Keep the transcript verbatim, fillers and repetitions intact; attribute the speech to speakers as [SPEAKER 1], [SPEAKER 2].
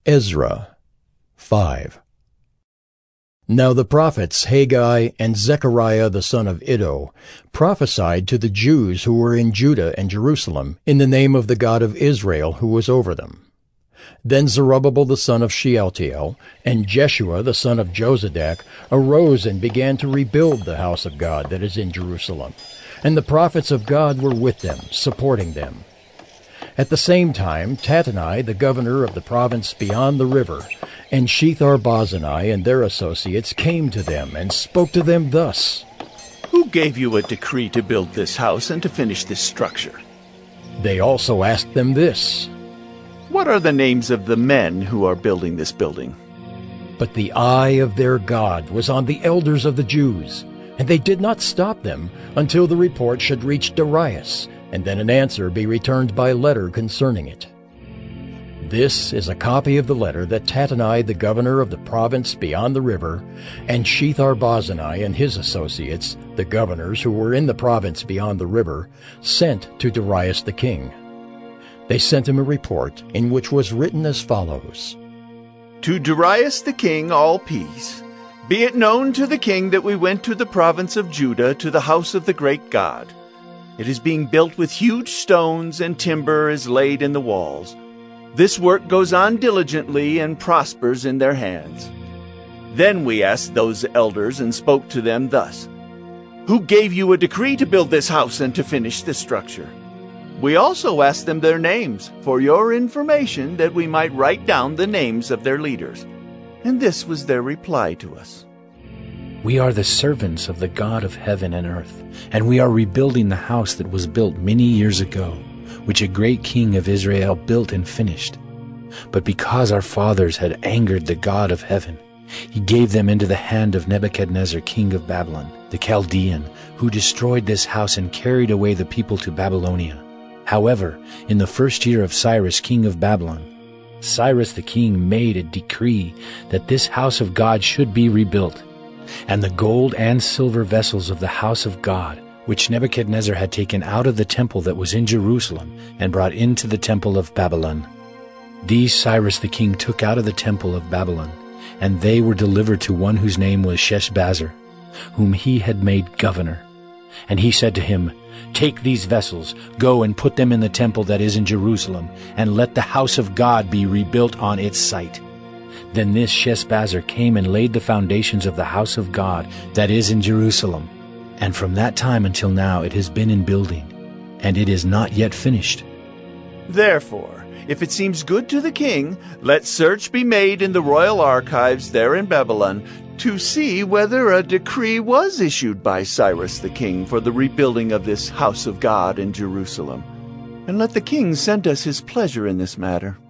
[SPEAKER 1] Ezra five. Now the prophets Haggai and Zechariah the son of Iddo prophesied to the Jews who were in Judah and Jerusalem in the name of the God of Israel who was over them. Then Zerubbabel the son of Shealtiel and Jeshua the son of Jozadak arose and began to rebuild the house of God that is in Jerusalem, and the prophets of God were with them, supporting them. At the same time, Tattenai, the governor of the province beyond the river, and Shethar-Bozenai and their associates came to them and spoke to them thus:
[SPEAKER 2] Who gave you a decree to build this house and to finish this structure?
[SPEAKER 1] They also asked them this:
[SPEAKER 2] What are the names of the men who are building this building?
[SPEAKER 1] But the eye of their God was on the elders of the Jews, and they did not stop them until the report should reach Darius, and then an answer be returned by letter concerning it. This is a copy of the letter that Tattenai, the governor of the province beyond the river, and Shethar-Bozenai and his associates, the governors who were in the province beyond the river, sent to Darius the king. They sent him a report in which was written as follows:
[SPEAKER 2] To Darius the king, all peace. Be it known to the king that we went to the province of Judah to the house of the great God. It is being built with huge stones, and timber is laid in the walls. This work goes on diligently and prospers in their hands. Then we asked those elders and spoke to them thus: Who gave you a decree to build this house and to finish this structure? We also asked them their names, for your information, that we might write down the names of their leaders. And this was their reply to us:
[SPEAKER 3] We are the servants of the God of heaven and earth, and we are rebuilding the house that was built many years ago, which a great king of Israel built and finished. But because our fathers had angered the God of heaven, he gave them into the hand of Nebuchadnezzar king of Babylon, the Chaldean, who destroyed this house and carried away the people to Babylonia. However, in the first year of Cyrus king of Babylon, Cyrus the king made a decree that this house of God should be rebuilt, and the gold and silver vessels of the house of God, which Nebuchadnezzar had taken out of the temple that was in Jerusalem and brought into the temple of Babylon. These Cyrus the king took out of the temple of Babylon, and they were delivered to one whose name was Sheshbazzar, whom he had made governor. And he said to him, Take these vessels, go and put them in the temple that is in Jerusalem, and let the house of God be rebuilt on its site. Then this Sheshbazzar came and laid the foundations of the house of God that is in Jerusalem. And from that time until now it has been in building, and it is not yet finished.
[SPEAKER 2] Therefore, if it seems good to the king, let search be made in the royal archives there in Babylon to see whether a decree was issued by Cyrus the king for the rebuilding of this house of God in Jerusalem. And let the king send us his pleasure in this matter.